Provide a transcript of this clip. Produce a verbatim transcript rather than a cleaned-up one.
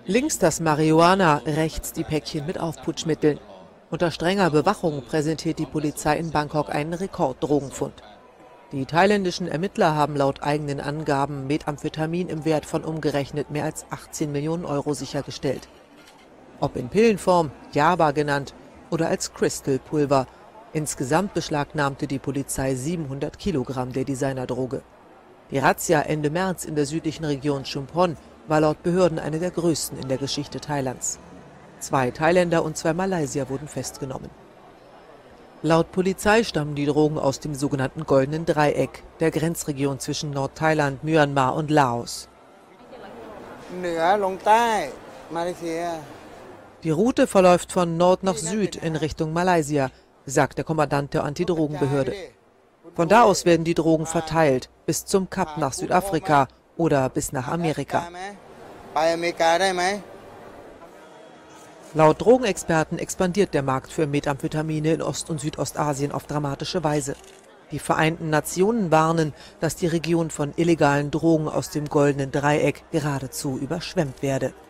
Links das Marihuana, rechts die Päckchen mit Aufputschmitteln. Unter strenger Bewachung präsentiert die Polizei in Bangkok einen Rekorddrogenfund. Die thailändischen Ermittler haben laut eigenen Angaben Methamphetamin im Wert von umgerechnet mehr als achtzehn Millionen Euro sichergestellt. Ob in Pillenform, Yaba genannt, oder als Crystal-Pulver. Insgesamt beschlagnahmte die Polizei siebenhundert Kilogramm der Designerdroge. Die Razzia Ende März in der südlichen Region Chumphon war laut Behörden eine der größten in der Geschichte Thailands. Zwei Thailänder und zwei Malaysier wurden festgenommen. Laut Polizei stammen die Drogen aus dem sogenannten Goldenen Dreieck, der Grenzregion zwischen Nordthailand, Myanmar und Laos. Die Route verläuft von Nord nach Süd in Richtung Malaysia, sagt der Kommandant der Antidrogenbehörde. Von da aus werden die Drogen verteilt, bis zum Kap nach Südafrika oder bis nach Amerika. Laut Drogenexperten expandiert der Markt für Methamphetamine in Ost- und Südostasien auf dramatische Weise. Die Vereinten Nationen warnen, dass die Region von illegalen Drogen aus dem Goldenen Dreieck geradezu überschwemmt werde.